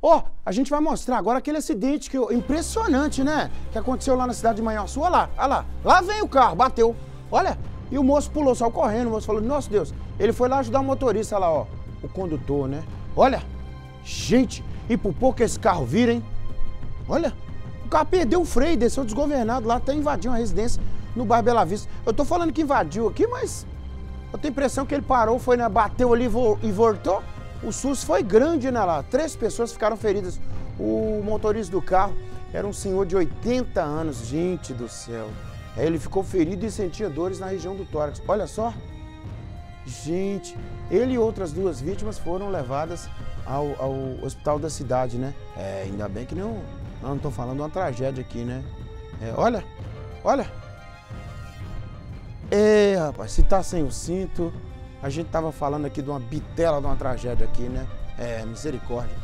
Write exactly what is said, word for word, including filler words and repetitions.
Ó, oh, a gente vai mostrar agora aquele acidente que eu, impressionante, né? Que aconteceu lá na cidade de Manhuaçu. Olha lá, olha lá. Lá vem o carro, bateu. Olha. E o moço pulou, saiu correndo. O moço falou, nossa Deus. Ele foi lá ajudar o motorista lá, ó. O condutor, né? Olha. Gente, e por pouco esse carro vira, hein? Olha. O carro perdeu o freio, desceu desgovernado lá, até invadiu uma residência no bairro Bela Vista. Eu tô falando que invadiu aqui, mas eu tenho a impressão que ele parou, foi, né? Bateu ali e voltou. O susto foi grande, né, lá? Três pessoas ficaram feridas. O motorista do carro era um senhor de oitenta anos. Gente do céu. Ele ficou ferido e sentia dores na região do tórax. Olha só. Gente, ele e outras duas vítimas foram levadas ao, ao hospital da cidade, né? É, ainda bem que não, não estou falando de uma tragédia aqui, né? É, olha, olha. É, rapaz, se tá sem o cinto... A gente tava falando aqui de uma bitela, de uma tragédia aqui, né? É, misericórdia.